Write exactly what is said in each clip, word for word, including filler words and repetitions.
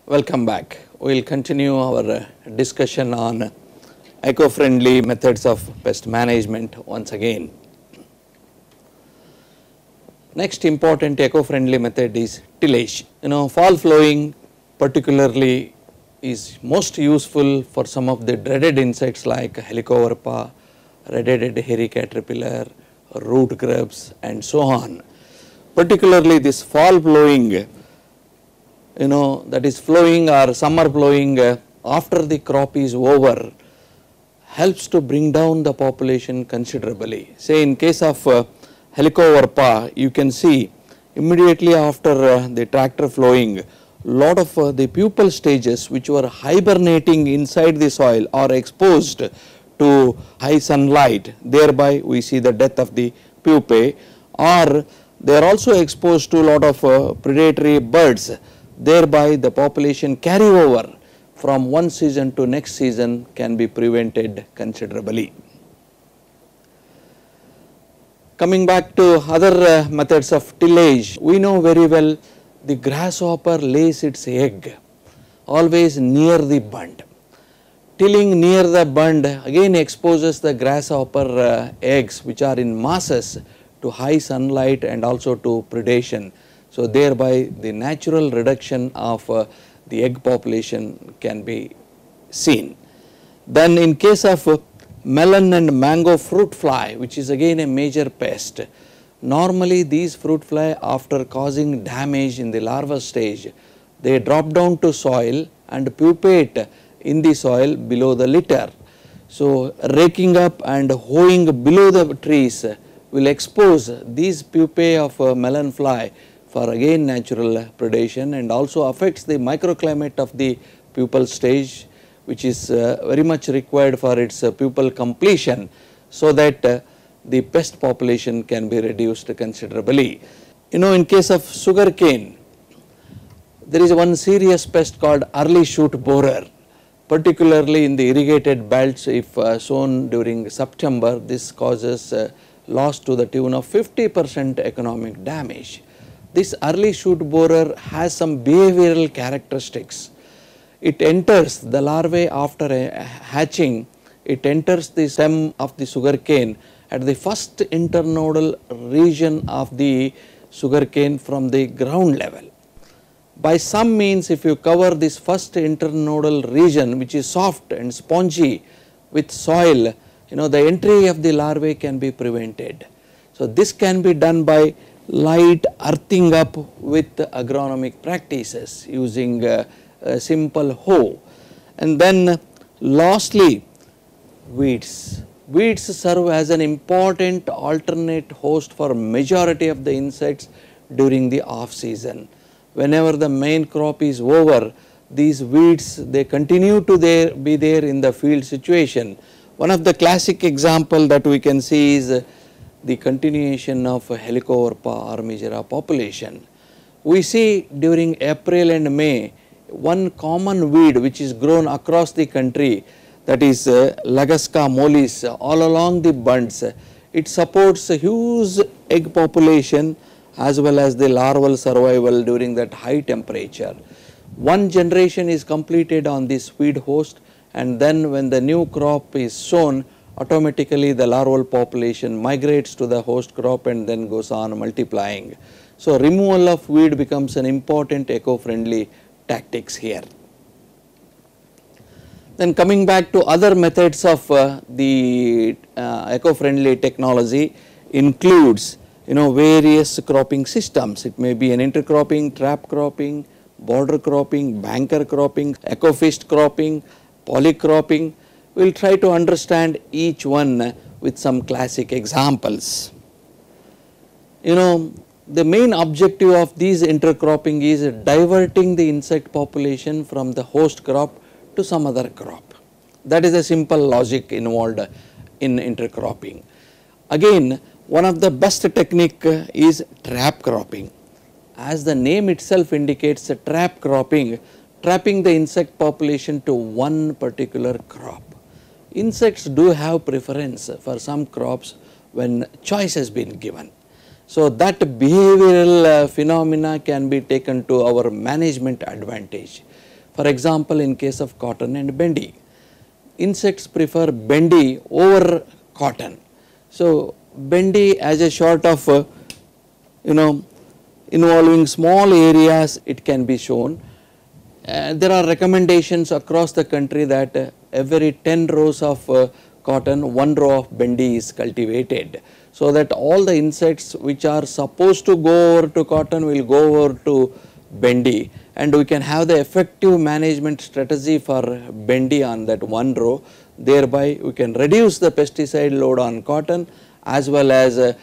Welcome back. We will continue our uh, discussion on eco-friendly methods of pest management once again. Next important eco-friendly method is tillage. You know, fall flowing particularly is most useful for some of the dreaded insects like Helicoverpa, red-headed hairy caterpillar, root grubs and so on. Particularly this fall flowing, you know, that is flowing or summer flowing uh, after the crop is over helps to bring down the population considerably. Say in case of uh, Helicoverpa, you can see immediately after uh, the tractor flowing, lot of uh, the pupal stages which were hibernating inside the soil are exposed to high sunlight, thereby we see the death of the pupae, or they are also exposed to a lot of uh, predatory birds, thereby the population carryover from one season to next season can be prevented considerably. Coming back to other uh, methods of tillage, we know very well the grasshopper lays its egg always near the bund. Tilling near the bund again exposes the grasshopper uh, eggs which are in masses to high sunlight and also to predation. So thereby the natural reduction of uh, the egg population can be seen. Then in case of uh, melon and mango fruit fly, which is again a major pest, normally these fruit fly after causing damage in the larva stage, they drop down to soil and pupate in the soil below the litter. So raking up and hoeing below the trees will expose these pupae of uh, melon fly for again natural predation, and also affects the microclimate of the pupal stage, which is uh, very much required for its uh, pupal completion, so that uh, the pest population can be reduced considerably. You know, in case of sugarcane, there is one serious pest called early shoot borer, particularly in the irrigated belts. If uh, sown during September, this causes uh, loss to the tune of fifty percent economic damage. This early shoot borer has some behavioral characteristics. It enters the larvae after hatching, it enters the stem of the sugarcane at the first internodal region of the sugarcane from the ground level. By some means, if you cover this first internodal region, which is soft and spongy with soil, you know, the entry of the larvae can be prevented. So this can be done by light earthing up with agronomic practices using uh, a simple hoe. And then lastly, weeds. Weeds serve as an important alternate host for majority of the insects during the off season. Whenever the main crop is over, these weeds, they continue to there, be there in the field situation. One of the classic example that we can see is uh, the continuation of Helicoverpa armigera population. We see during April and May one common weed which is grown across the country, that is uh, Lagaska mollis, uh, all along the bunds. It supports a huge egg population as well as the larval survival during that high temperature. One generation is completed on this weed host, and then when the new crop is sown, automatically the larval population migrates to the host crop and then goes on multiplying. So removal of weed becomes an important eco-friendly tactics here. Then coming back to other methods of uh, the uh, eco-friendly technology includes, you know, various cropping systems. It may be an intercropping, trap cropping, border cropping, banker cropping, ecofist cropping, polycropping. We will try to understand each one with some classic examples. You know, the main objective of these intercropping is diverting the insect population from the host crop to some other crop. That is a simple logic involved in intercropping. Again, one of the best technique is trap cropping. As the name itself indicates, a trap cropping, trapping the insect population to one particular crop. Insects do have preference for some crops when choice has been given. So that behavioral uh, phenomena can be taken to our management advantage. For example, in case of cotton and bendi, insects prefer bendi over cotton. So, bendi as a sort of uh, you know involving small areas, it can be shown. Uh, there are recommendations across the country that uh, every ten rows of uh, cotton, one row of bendi is cultivated, so that all the insects which are supposed to go over to cotton will go over to bendi, and we can have the effective management strategy for bendi on that one row. Thereby we can reduce the pesticide load on cotton as well as uh,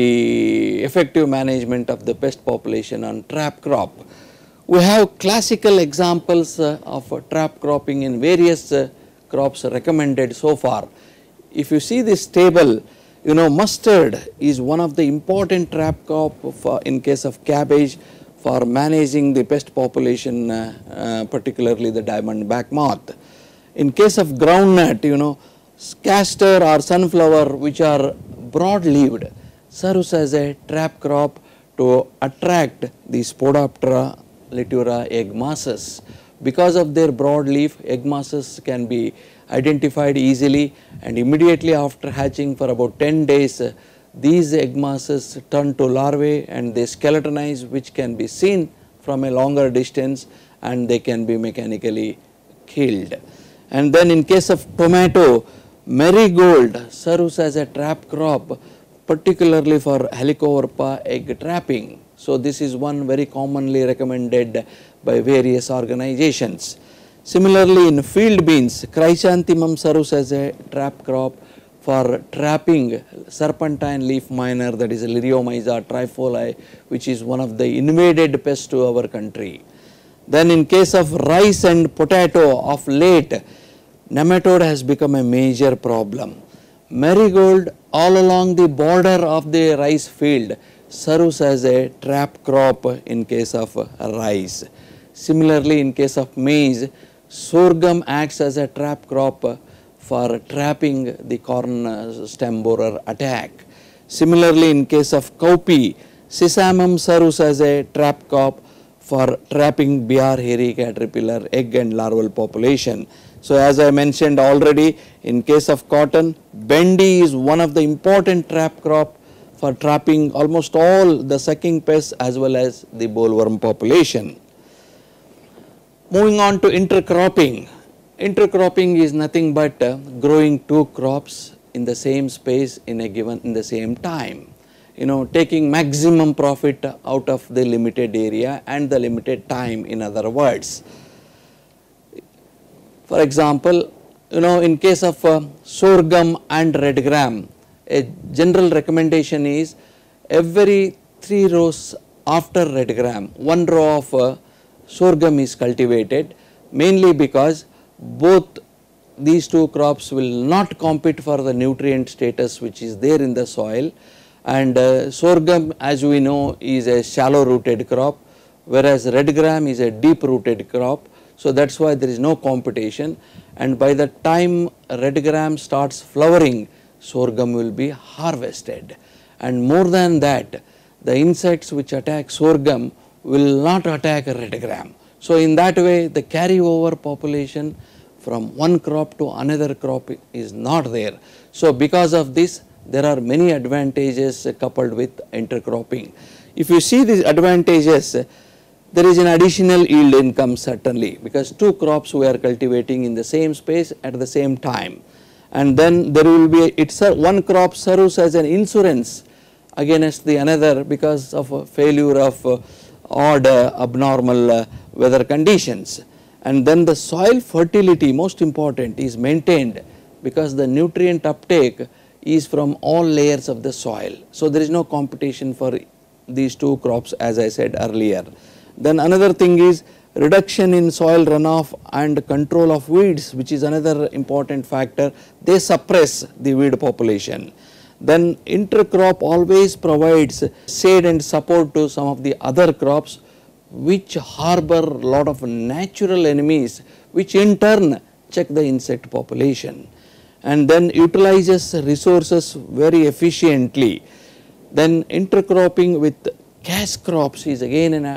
the effective management of the pest population on trap crop. We have classical examples uh, of uh, trap cropping in various uh, crops recommended so far. If you see this table, you know mustard is one of the important trap crop for in case of cabbage for managing the pest population, uh, uh, particularly the diamond back moth. In case of groundnut, you know castor or sunflower, which are broad leaved, serves as a trap crop to attract the Spodoptera litura egg masses. Because of their broad leaf, egg masses can be identified easily, and immediately after hatching for about ten days, uh, these egg masses turn to larvae and they skeletonize, which can be seen from a longer distance, and they can be mechanically killed. And then in case of tomato, marigold serves as a trap crop, particularly for Helicoverpa egg trapping. So, this is one very commonly recommended by various organizations. Similarly, in field beans, chrysanthemum serves as a trap crop for trapping serpentine leaf miner, that is Liriomyza trifoli, which is one of the invaded pests to our country. Then in case of rice and potato of late, nematode has become a major problem. Marigold all along the border of the rice field serves as a trap crop in case of rice. Similarly, in case of maize, sorghum acts as a trap crop for trapping the corn stem borer attack. Similarly, in case of cowpea, sesamum serves as a trap crop for trapping bear hairy caterpillar egg and larval population. So, as I mentioned already, in case of cotton, bendi is one of the important trap crop for trapping almost all the sucking pests as well as the bollworm population. Moving on to intercropping. Intercropping is nothing but uh, growing two crops in the same space in a given in the same time. You know, taking maximum profit out of the limited area and the limited time, in other words. For example, you know, in case of uh, sorghum and red gram, a general recommendation is every three rows after red gram, one row of uh, sorghum is cultivated, mainly because both these two crops will not compete for the nutrient status which is there in the soil, and uh, sorghum, as we know, is a shallow rooted crop, whereas red gram is a deep rooted crop. So, that is why there is no competition, and by the time red gram starts flowering, sorghum will be harvested. And more than that, the insects which attack sorghum will not attack red gram. So, in that way the carryover population from one crop to another crop is not there. So, because of this, there are many advantages coupled with intercropping. If you see these advantages, there is an additional yield income certainly, because two crops we are cultivating in the same space at the same time, and then there will be it's a, one crop serves as an insurance against the another because of a failure of uh, odd uh, abnormal uh, weather conditions. And then the soil fertility, most important, is maintained because the nutrient uptake is from all layers of the soil. So, there is no competition for these two crops, as I said earlier. Then another thing is reduction in soil runoff and control of weeds, which is another important factor. They suppress the weed population. Then intercrop always provides shade and support to some of the other crops which harbor a lot of natural enemies, which in turn check the insect population, and then utilizes resources very efficiently. Then intercropping with cash crops is again an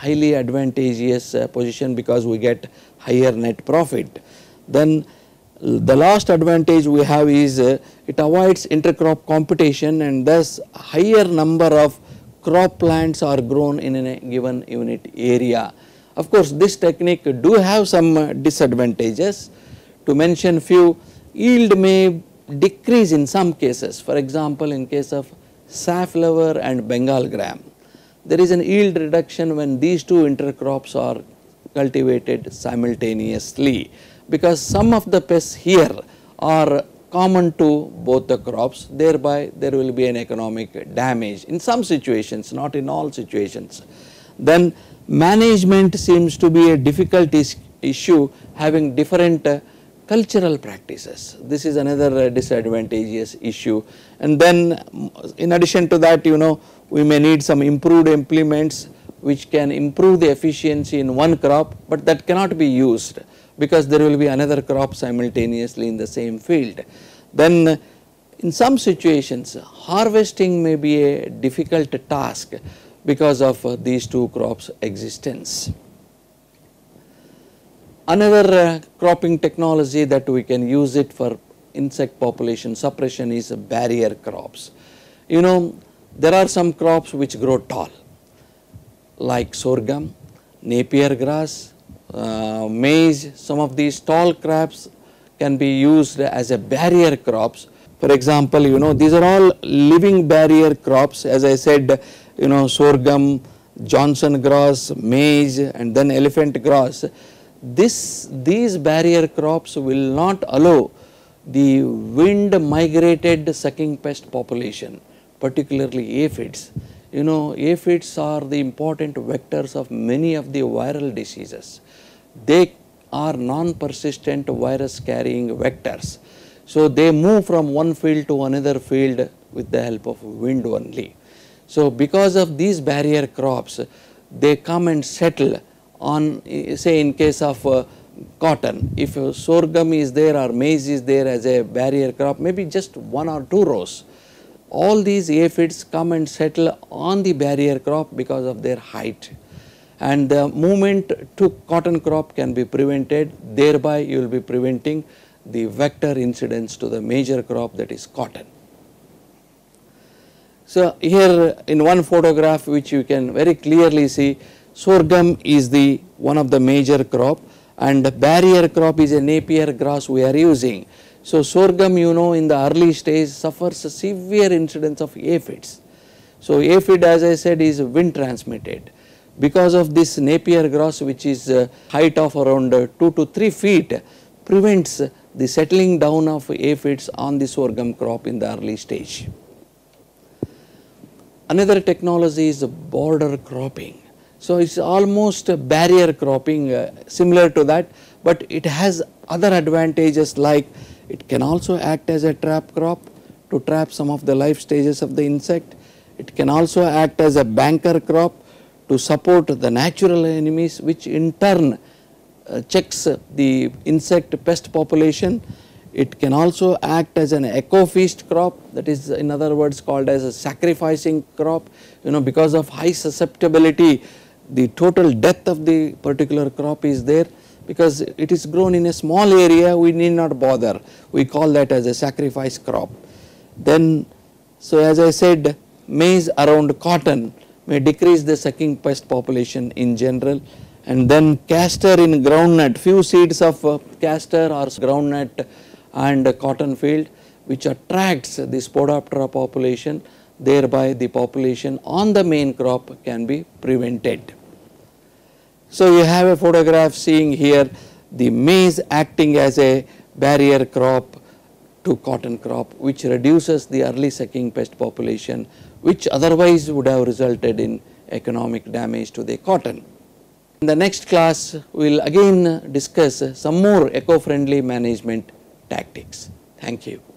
highly advantageous uh, position because we get higher net profit. Then the last advantage we have is uh, it avoids intercrop competition, and thus higher number of crop plants are grown in a given unit area. Of course, this technique do have some uh, disadvantages. To mention few, yield may decrease in some cases. For example, in case of safflower and Bengal gram, there is an yield reduction when these two intercrops are cultivated simultaneously, because some of the pests here are common to both the crops, thereby there will be an economic damage in some situations, not in all situations. Then management seems to be a difficult is issue, having different uh, cultural practices. This is another uh, disadvantageous issue. And then in addition to that, you know, we may need some improved implements which can improve the efficiency in one crop, but that cannot be used because there will be another crop simultaneously in the same field. Then in some situations, harvesting may be a difficult task because of uh, these two crops' existence. Another uh, cropping technology that we can use it for insect population suppression is uh, barrier crops. You know, there are some crops which grow tall, like sorghum, Napier grass, uh, maize. Some of these tall crops can be used as a barrier crops. For example, you know, these are all living barrier crops. As I said, you know, sorghum, Johnson grass, maize, and then elephant grass. This, these barrier crops will not allow the wind migrated sucking pest population, particularly aphids. You know, aphids are the important vectors of many of the viral diseases. They are non-persistent virus carrying vectors. So they move from one field to another field with the help of wind only. So because of these barrier crops, they come and settle on, say in case of uh, cotton, if uh, sorghum is there or maize is there as a barrier crop, maybe just one or two rows, all these aphids come and settle on the barrier crop because of their height, and the movement to cotton crop can be prevented. Thereby you will be preventing the vector incidence to the major crop, that is cotton. So here in one photograph which you can very clearly see, sorghum is the one of the major crop, and barrier crop is a Napier grass we are using. So sorghum, you know, in the early stage suffers a severe incidence of aphids. So aphid, as I said, is wind transmitted. Because of this, Napier grass, which is uh, height of around uh, two to three feet, prevents the settling down of aphids on the sorghum crop in the early stage. Another technology is border cropping. So it's almost a barrier cropping, uh, similar to that, but it has other advantages, like it can also act as a trap crop to trap some of the life stages of the insect. It can also act as a banker crop to support the natural enemies, which in turn uh, checks the insect pest population. It can also act as an eco-feast crop, that is in other words called as a sacrificing crop. You know, because of high susceptibility, the total death of the particular crop is there. Because it is grown in a small area, we need not bother. We call that as a sacrifice crop. Then, so as I said, maize around cotton may decrease the sucking pest population in general. And then castor in groundnut, few seeds of uh, castor or groundnut and cotton field, which attracts the Spodoptera population, thereby the population on the main crop can be prevented. So you have a photograph seeing here the maize acting as a barrier crop to cotton crop, which reduces the early sucking pest population, which otherwise would have resulted in economic damage to the cotton. In the next class, we will again discuss some more eco-friendly management tactics. Thank you.